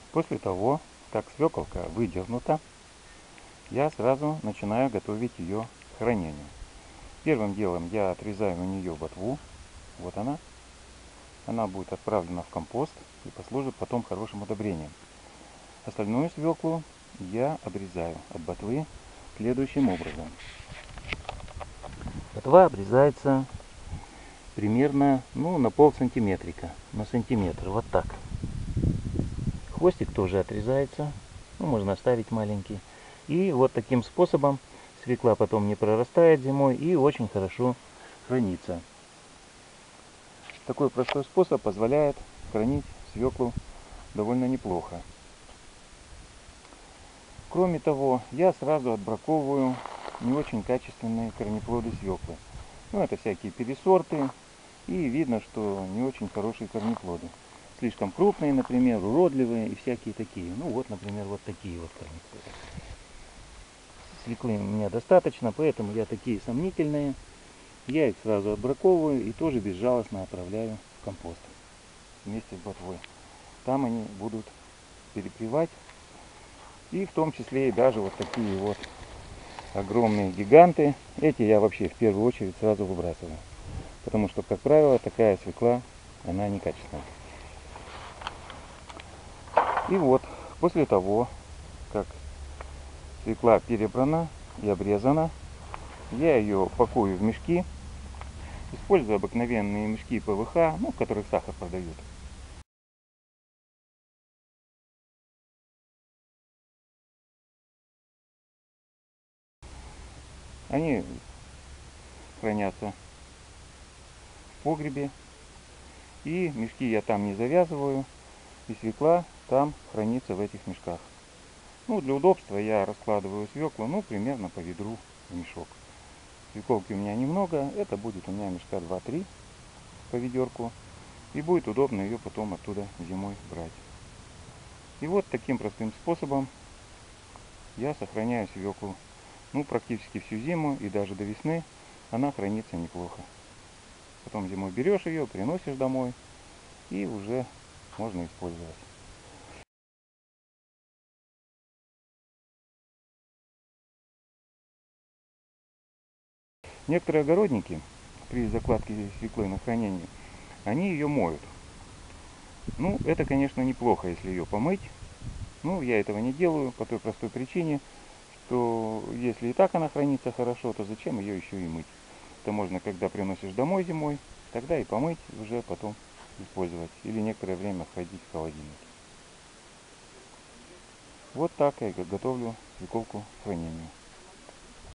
После того, как свеколка выдернута, я сразу начинаю готовить ее к хранению. Первым делом я отрезаю у нее ботву. Вот она. Она будет отправлена в компост и послужит потом хорошим удобрением. Остальную свеклу я обрезаю от ботвы следующим образом. Ботва обрезается примерно на полсантиметрика, на сантиметр, вот так. Хвостик тоже отрезается, можно оставить маленький. И вот таким способом свекла потом не прорастает зимой и очень хорошо хранится. Такой простой способ позволяет хранить свеклу довольно неплохо. Кроме того, я сразу отбраковываю не очень качественные корнеплоды свеклы. Это всякие пересорты, и видно, что не очень хорошие корнеплоды. Слишком крупные, например, уродливые и всякие такие. Например, вот такие вот корнеплоды. Свеклы у меня достаточно, поэтому я такие сомнительные. Я их сразу отбраковываю и тоже безжалостно отправляю в компост вместе с ботвой. Там они будут перепревать. И в том числе и даже вот такие вот огромные гиганты. Эти я вообще в первую очередь сразу выбрасываю. Потому что, как правило, такая свекла, она некачественная. И вот, после того, как свекла перебрана и обрезана, я ее пакую в мешки. Использую обыкновенные мешки ПВХ, в которых сахар продают. Они хранятся в погребе. И мешки я там не завязываю. И свекла там хранится в этих мешках. Для удобства я раскладываю свеклу, примерно по ведру в мешок. Свеколки у меня немного, это будет у меня мешка 2-3 по ведерку. И будет удобно ее потом оттуда зимой брать. И вот таким простым способом я сохраняю свеклу. Практически всю зиму и даже до весны она хранится неплохо. Потом зимой берешь ее, приносишь домой и уже можно использовать. Некоторые огородники при закладке свеклы на хранение, они ее моют. Это, конечно, неплохо, если ее помыть. Я этого не делаю по той простой причине, что если и так она хранится хорошо, то зачем ее еще и мыть? Это можно, когда приносишь домой зимой, тогда и помыть, уже потом использовать. Или некоторое время хранить в холодильнике. Вот так я готовлю свеколку к хранению.